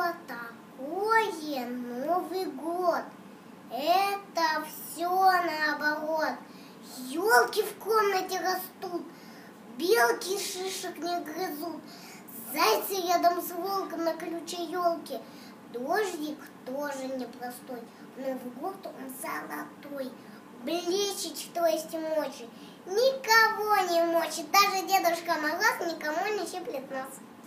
Что такое Новый год? Это все наоборот. Елки в комнате растут, белки шишек не грызут, зайцы рядом с волком на колючей елке. Дождик тоже непростой, в Новый год он золотой, блещет, что есть мочи. Никого не мочит, даже Дедушка Мороз никому не щиплет нос.